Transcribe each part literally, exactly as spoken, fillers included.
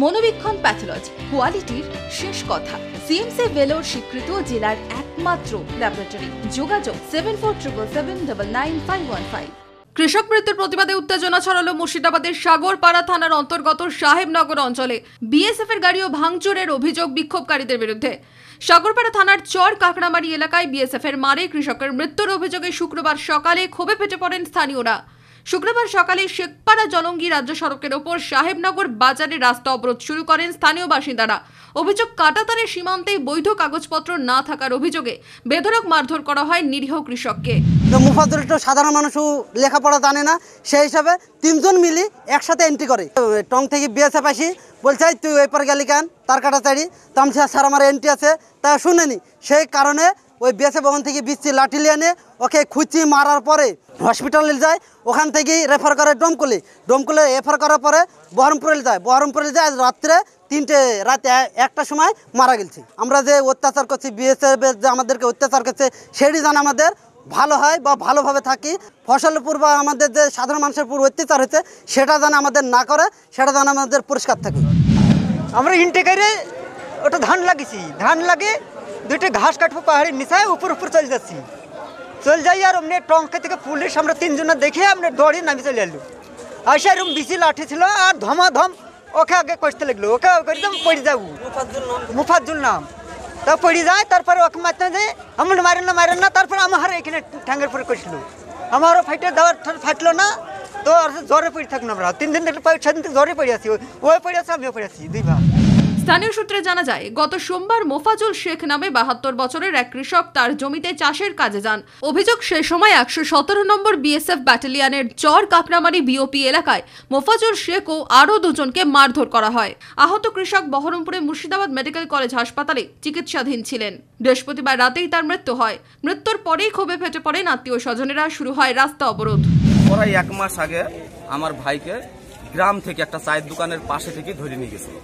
মনোবীক্ষণ pathology কোয়ালিটির শেষ কথা। সিএমসি ভেলোর স্বীকৃত জেলার একমাত্র ল্যাবরেটরি। যোগাযোগ seven four triple seven double nine five one five. কৃষক মৃত্যুর প্রতিবাদে উত্তেজনা ছড়ালো মুর্শিদাবাদের সাগরপাড়া থানার অন্তর্গত সাহেবনগর অঞ্চলে। বিএসএফ এর গাড়ি ও ভাঙচুরের অভিযোগ বিক্ষোভকারীদের বিরুদ্ধে। সাগরপাড়া থানার চর কাকড়ামারি এলাকায় বিএসএফ এর মারে কৃষকের মৃত্যুর অভিযোগে শুক্রবার সকালে ক্ষোভে ফেটে পড়েন স্থানীয়রা। শুক্রবার সকালে শেখপাড়া জলঙ্গি রাজ্য সড়কের ওপর সাহেবনগর বাজারে রাস্তা অবরোধ শুরু করেন স্থানীয় বাসিন্দারা। অভিযোগ, কাঁটাতারের সীমান্তে বৈধ কাগজপত্র না থাকার অভিযোগে বেধড়ক মারধর করা হয় নিরীহ কৃষককে। মুফাজ্জল তো সাধারণ মানুষও লেখাপড়া জানে না, সেই হিসাবে তিনজন মিলি একসাথে এন্ট্রি করে। টং থেকে বিএসএফ আসি বলছে তুই ওই পার গেলি কেন, তার কাটা চাড়ি তামছে স্যার আমার এন্ট্রি আছে, তা শুনেনি। সেই কারণে ওই বিএসএফ ওখান থেকে বিচি লাঠি নিয়ে এনে ওকে খুঁচি মারার পরে হসপিটালে যায়, ওখান থেকেই রেফার করে ডোমকুলি। ডোমকুলে রেফার করার পরে বহরমপুরে যায়, বহরমপুরে যায় রাত্রে তিনটে রাতে একটার সময় মারা গেছে। আমরা যে অত্যাচার করছি, বিএসএফ যে আমাদেরকে অত্যাচার করছে, সেটি যেন আমাদের ভালো হয় বা ভালোভাবে থাকি। ফসলের উপর বা আমাদের যে সাধারণ মানুষের উপর অত্যাচার হচ্ছে সেটা যেন আমাদের না করে, সেটা যেন আমাদের পরিষ্কার থাকে। আমরা ইন্টেকারে ওটা ধান লাগিয়েছি, ধান লাগে দুইটা ঘাস কাটবো পাহাড়ের নিচায় উপর উপর চলে যাচ্ছি, চলে যাই আর অমনি টঙ্কা থেকে পুলিশ আমরা তিনজনে দেখে আমরা দৌড়ে নামে চলে এলো। আসে এরকম বিচি লাঠি ছিল আর ধমাধম ওকে আগে কষতে লাগলো, ওকে একদম পড়ে যাবো, মুফাজ্জল নাম, তা পড়ে যায়। তারপরে ওকে মারতে যায়, আমার মারেন না মারেন না, তারপরে আমার এখানে ঠ্যাঙ্গের পরে কষলো, আমারও ফাইটে দেওয়ার ফাটলো না, তো আর জ্বরে পড়ে থাকুন। আমরা তিন দিন সেদিন থেকে জ্বরে পড়ে আছি, ওই পড়ে আছে আমিও পড়ে আছি, দুই ভাই। স্থানীয় সূত্রে জানা যায়, গত সোমবার মোফাজুল শেখ নামে বাহাত্তর বছরের এক কৃষক তার জমিতে চাষের কাজে যান। অভিযোগ, সে সময় একশো সতেরো নম্বর বিএসএফ ব্যাটালিয়নের চর কাকড়ামারি বিওপি এলাকায় মোফাজুল শেখ ও আরও দুজনকে মারধর করা হয়। আহত কৃষক বহরমপুরে মুর্শিদাবাদ মেডিকেল কলেজ হাসপাতালে চিকিৎসাধীন ছিলেন। বৃহস্পতিবার রাতেই তার মৃত্যু হয়। মৃত্যুর পরেই ক্ষোভে ফেটে পড়েন আত্মীয় স্বজনেরা, শুরু হয় রাস্তা অবরোধ। প্রায় এক মাস আগে আমার ভাইকে গ্রাম থেকে একটা চায়ের দোকানের পাশে থেকে ধরে নিয়ে গেছিল।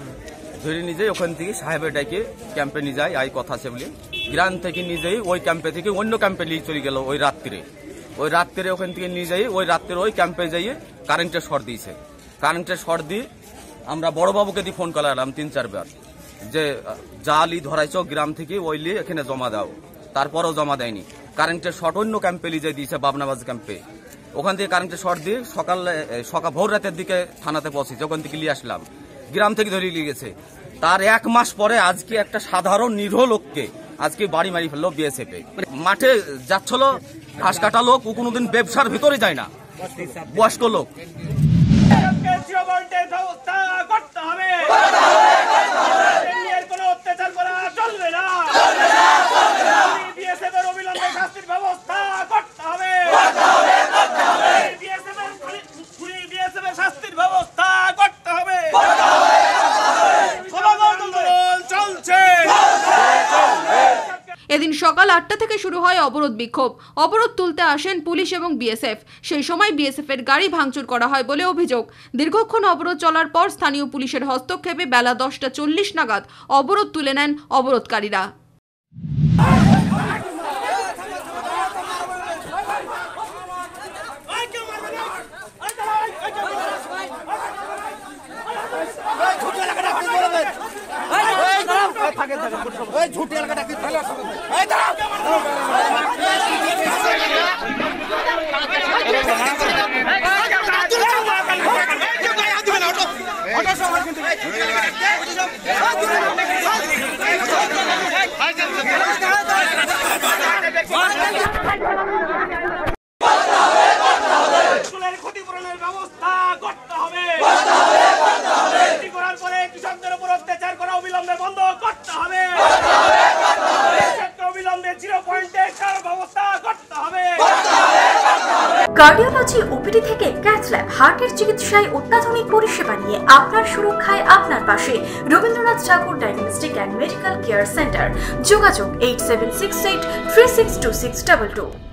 ধরে নিয়ে যাই ওখান থেকে সাহেবের ডাকে ক্যাম্পে নিয়ে যায়, আই কথা আছে বলে গ্রাম থেকে নিয়ে যাই ওই ক্যাম্পে থেকে অন্য ক্যাম্পে নিয়ে চলে গেল। ওই রাত্রে ওই রাত্রে ওখান থেকে নিয়ে যাই, ওই রাত্রে ওই ক্যাম্পে যাইয়ে কারেন্টের শর্ট দিয়েছে। কারেন্টের শর্ট দিয়ে আমরা বড়বাবুকে দিয়ে ফোন করালাম তিন চারবার, যে জালি ধরাইছ গ্রাম থেকে ওই লিয়ে এখানে জমা দাও, তারপরেও জমা দেয়নি। কারেন্টের শর্ট অন্য ক্যাম্পে নিয়ে দিয়েছে, বাবনাবাজ ক্যাম্পে। ওখান থেকে কারেন্টের শর্ট দিয়ে সকাল সকাল ভোর রাতের দিকে থানাতে পৌঁছেছে, ওখান থেকে নিয়ে আসলাম, গ্রাম থেকে ধরে নিয়ে গেছে। তার এক মাস পরে আজকে একটা সাধারণ নিরীহ লোককে আজকে বাড়ি মারি ফেললো বিএসএফ। মাঠে যাচ্ছিল ঘাস কাটা লোক, ও কোনোদিন ব্যবসার ভিতরে যায় না, বয়স্ক লোক। এদিন সকাল আটটা থেকে শুরু হয় অবরোধ বিক্ষোভ। অবরোধ তুলতে আসেন পুলিশ এবং বিএসএফ। সেই সময় বিএসএফ এর গাড়ি ভাঙচুর করা হয় বলে অভিযোগ। দীর্ঘক্ষণ অবরোধ চলার পর স্থানীয় পুলিশের হস্তক্ষেপে বেলা দশটা চল্লিশ নাগাদ অবরোধ তুলে নেন অবরোধকারীরা। ক্ষতিপূরণের ব্যবস্থা করতে হবে, করার পরে কৃষকদের উপর অত্যাচার করা অবিলম্বে বন্ধ করতে হবে, অবিলম্বে জিরো পয়েন্টে ব্যবস্থা করতে হবে। কার্ডিওলজি ওপিডি থেকে ক্যাথ ল্যাব, হার্টের চিকিৎসায় অত্যাধুনিক পরিষেবা নিয়ে আপনার সুরক্ষায় আপনার পাশে Rabindranath Thakur diagnostic and medical care centre. যোগাযোগ eight seven six eight three six two six double two.